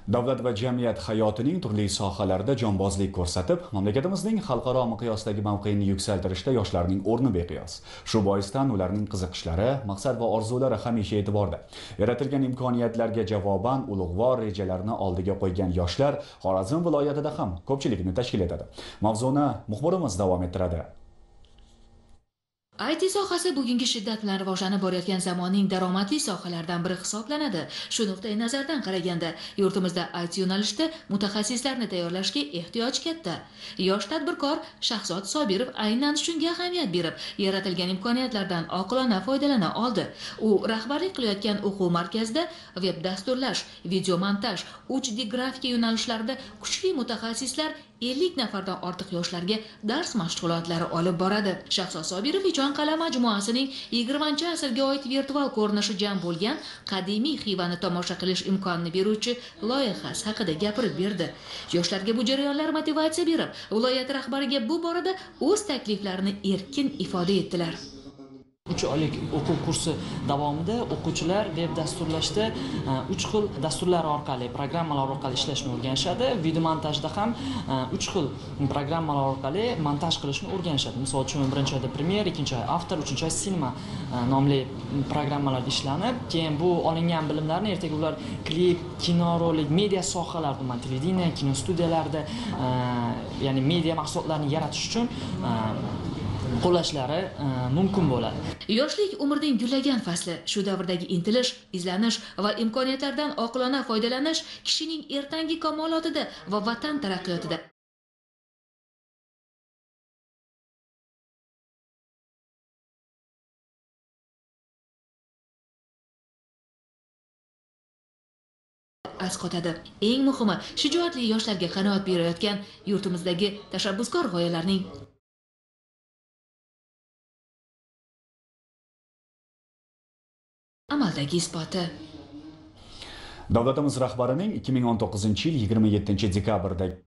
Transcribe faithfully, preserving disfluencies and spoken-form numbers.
Davlat va jamiyat hayotining turli sohalarida jonbozlik ko'rsatib, mamlakatimizning xalqaro miqyosdagi mavqeini yuksaltirishda yoshlarning o'rni beqiyos. Shu boisdan ularning qiziqishlari, maqsad va orzulari hamisha e'tiborda. Yaratilgan imkoniyatlarga javoban ulug'vor rejalarni oldiga qo'ygan yoshlar Xorazm viloyatida ham ko'pchilikni tashkil etadi. Mavzuni muxbirimiz davom ettiradi. I T sohasi bugungi shiddat bilan rivojlanib borayotgan zamonning daromadli sohalaridan biri hisoblanadi. Shu nuqtai nazardan qaraganda, yurtimizda I T yo'nalishida mutaxassislarni tayyorlashga ehtiyoj katta. Yosh tadbirkor Shahzod Sobirov aynan shunga ahamiyat berib, yaratilgan imkoniyatlardan oqilona foydalana oldi. U rahbarlik qilayotgan o'quv markazida veb dasturlash, video montaj, uch D grafika yo'nalishlarida kuchli mutaxassislar ellik nafardan ortiq yoshlarga dars mashg'ulotlari olib boradi. Shahzod Sobirov Ijod qalam majmuasining yigirmanchi asrga oid virtual ko'rinishi jam bo'lgan qadimiy Xivani tomosha qilish imkonini beruvchi loyihasi haqida gapirib berdi. Yoshlarga bu jarayonlar motivatsiya berib, viloyat rahbariga bu borada o'z takliflarini erkin ifoda etdilar. uch oylik o'quv kursi davomida o'quvchilar veb dasturlashda uch xil dasturlar orqali, programmalar orqali ishlashni o'rganishadi. Video montajda ham uch xil programmalar orqali montaj qilishni o'rganishadi. Misol uchun, birinchi oyda Premiere, ikkinchi oy After, uchinchi oy Cinema nomli programmalar ishlanib, keyin bu olingan bilimlarni ertaga ular klip, kino rolik, media sohalarida, televideniya, kino studiyalarida, ya'ni media mahsulotlarini yaratish uchun qo'llashlari mumkin bo'ladi. Yoshlik umrning gullagan fasli. Shu davrdagi intilish, izlanish va imkoniyatlardan oqilona foydalanish kishining ertangi kamolotida va vatan taraqqiyotida asqotadi. Eng muhimi, shijoatli yoshlarga qanoat berayotgan yurtimizdagi tashabbuskor g'oyalarning amaldagi isboti. Davlatimiz rahbarining ikki ming o'n to'qqizinchi yil yigirma yettinchi dekabrdagi